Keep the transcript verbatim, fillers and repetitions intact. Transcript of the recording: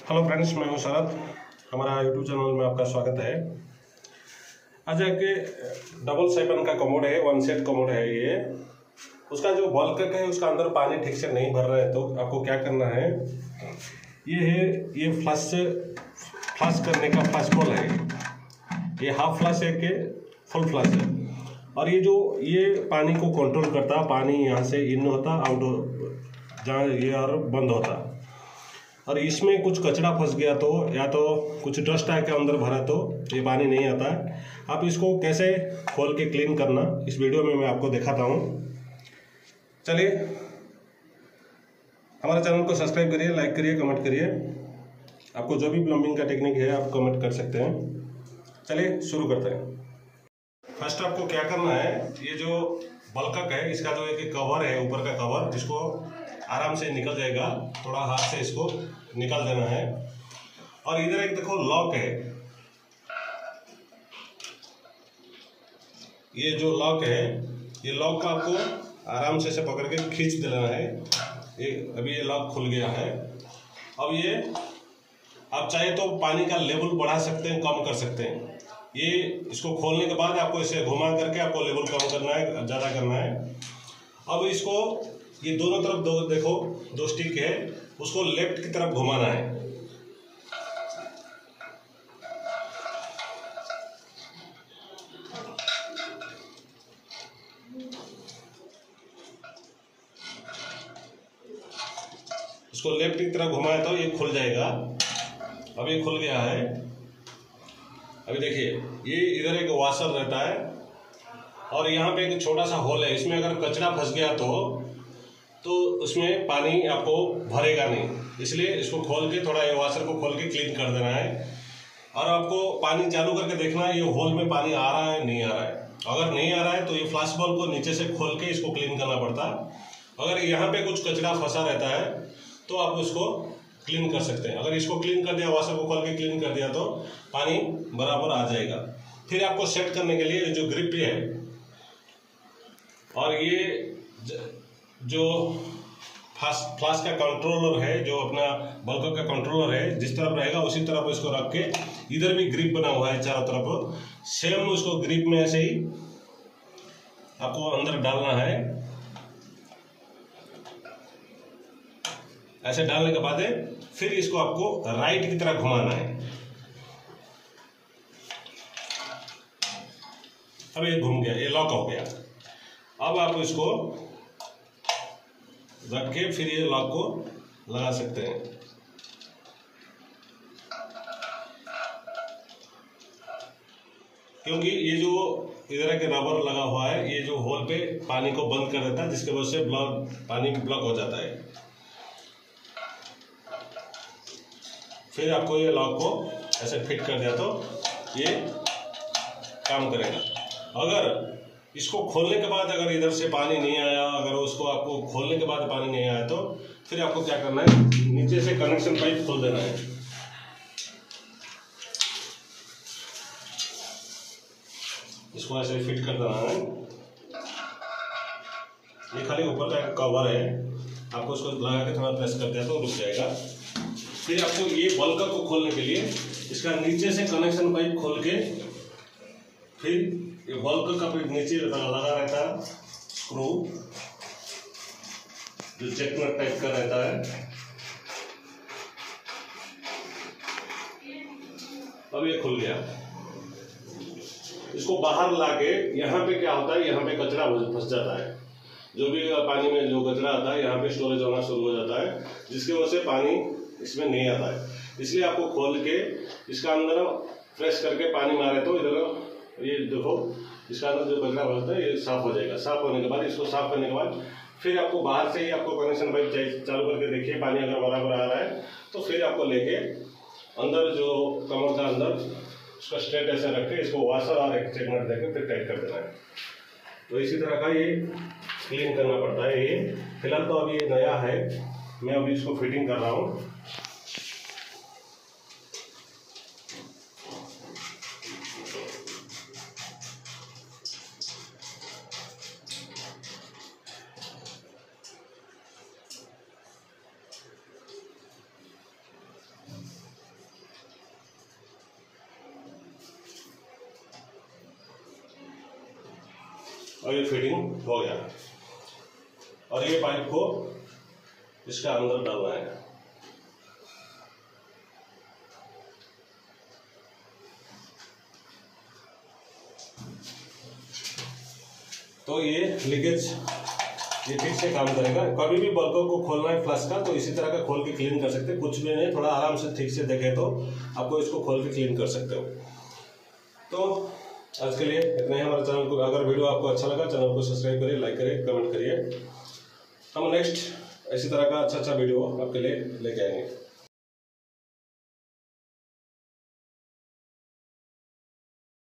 Hello friends, मैं हूं शरद। हमारा यूट्यूब चैनल में आपका स्वागत है। आज एक डबल सेवन का कमोड है, वन सेट कमोड है ये। उसका जो बल्क है उसका अंदर पानी ठीक से नहीं भर रहा है, तो आपको क्या करना है, ये है ये फ्लश फ्लश करने का फ्लश बॉल है। ये हाफ फ्लश है कि फुल फ्लश है, और ये जो ये पानी को कंट्रोल करता, पानी यहाँ से इन होता, आउट जहाँ ये और बंद होता। और इसमें कुछ कचरा फंस गया तो, या तो कुछ डस्ट आके अंदर भरा तो ये पानी नहीं आता है। आप इसको कैसे खोल के क्लीन करना इस वीडियो में मैं आपको दिखाता हूँ। चलिए, हमारे चैनल को सब्सक्राइब करिए, लाइक करिए, कमेंट करिए। आपको जो भी प्लम्बिंग का टेक्निक है आप कमेंट कर सकते हैं। चलिए शुरू करते हैं। फर्स्ट आपको क्या करना है, ये जो बल्कक है इसका जो एक कवर है, ऊपर का कवर, जिसको आराम से निकल जाएगा, थोड़ा हाथ से इसको निकाल देना है। और इधर एक देखो लॉक है, ये जो लॉक है, ये लॉक का आपको आराम से से पकड़ के खींच देना है। ये अभी ये लॉक खुल गया है। अब ये आप चाहे तो पानी का लेवल बढ़ा सकते हैं, कम कर सकते हैं। ये इसको खोलने के बाद आपको इसे घुमा करके आपको लेवल कम करना है, ज़्यादा करना है। अब इसको ये दोनों तरफ दो देखो दो स्टिक है, उसको लेफ्ट की तरफ घुमाना है। इसको लेफ्ट की तरफ घुमाए तो ये खुल जाएगा। अब ये खुल गया है। अभी देखिए, ये इधर एक वॉशर रहता है और यहाँ पे एक छोटा सा होल है। इसमें अगर कचरा फंस गया तो तो उसमें पानी आपको भरेगा नहीं, इसलिए इसको खोल के थोड़ा ये वॉशर को खोल के क्लीन कर देना है। और आपको पानी चालू करके देखना है ये होल में पानी आ रहा है नहीं आ रहा है। अगर नहीं आ रहा है तो ये फ्लश बॉल को नीचे से खोल के इसको क्लीन करना पड़ता है। अगर यहाँ पे कुछ कचरा फंसा रहता है तो आप उसको क्लीन कर सकते हैं। अगर इसको क्लीन कर दिया, वॉशर को खोल के क्लीन कर दिया, तो पानी बराबर आ जाएगा। फिर आपको सेट करने के लिए जो ग्रिप है और ये जो फ्लास फ्लास का कंट्रोलर है, जो अपना बल्कक का कंट्रोलर है, जिस तरफ रहेगा उसी तरफ इसको रख के, इधर भी ग्रिप बना हुआ है चारों तरफ, सेम उसको ग्रिप में ऐसे ही आपको अंदर डालना है। ऐसे डालने के बाद फिर इसको आपको राइट की तरफ घुमाना है। अब ये घूम गया, ये लॉक हो गया। अब आप इसको रख के फिर ये लॉक को लगा सकते हैं। क्योंकि ये जो इधर के रबर लगा हुआ है, ये जो होल पे पानी को बंद कर देता है, जिसके वजह से ब्लॉक पानी ब्लॉक हो जाता है। फिर आपको ये लॉक को ऐसे फिट कर दिया तो ये काम करेगा। अगर इसको खोलने के बाद अगर इधर से पानी नहीं आया, अगर उसको आपको खोलने के बाद पानी नहीं आया, तो फिर आपको क्या करना है, नीचे से कनेक्शन पाइप खोल देना है। इसको ऐसे फिट कर देना है। ये खाली ऊपर का कवर है, आपको इसको लगा के थोड़ा प्रेस कर दिया तो रुक जाएगा। फिर आपको ये बल्कक को खोलने के लिए इसका नीचे से कनेक्शन पाइप खोल के, फिर ये बल्कक का नीचे लगा रहता है स्क्रू, जो जैक नट टाइप का रहता है। अब ये खुल गया। इसको बाहर लाके, यहाँ पे क्या होता है, यहाँ पे कचरा फंस जाता है। जो भी पानी में जो कचरा आता है यहाँ पे स्टोरेज होना शुरू हो जाता है, जिसकी वजह से पानी इसमें नहीं आता है। इसलिए आपको खोल के इसका अंदर प्रेस करके पानी मारे तो इधर ये देखो, इसका अंदर जो कचरा बचता है ये साफ हो जाएगा। साफ होने के बाद, इसको साफ करने के बाद फिर आपको बाहर से ही आपको कनेक्शन पाइप चालू करके देखिए, पानी अगर बराबर आ रहा है तो फिर आपको लेके अंदर जो कमर का अंदर उसका स्ट्रेट ऐसे रख के इसको वॉशर और एक चेक नट देकर फिर टाइट कर देना है। तो इसी तरह का ये क्लीन करना पड़ता है। ये फिलहाल तो अभी ये नया है, मैं अभी इसको फिटिंग कर रहा हूँ। और ये फिटिंग हो गया। और ये पाइप को इसका अंदर डालना है। तो ये लीकेज ये ठीक से काम करेगा। कभी भी बल्ब को खोलना है फ्लश का तो इसी तरह का खोल के क्लीन कर सकते हैं, कुछ भी नहीं, थोड़ा आराम से ठीक से देखें तो आपको इसको खोल के क्लीन कर सकते हो। तो आज के लिए इतना ही। हमारे चैनल को, अगर वीडियो आपको अच्छा लगा, चैनल को सब्सक्राइब करिए, लाइक करिए, कमेंट करिए। हम नेक्स्ट इसी तरह का अच्छा अच्छा वीडियो आपके लिए लेके आएंगे।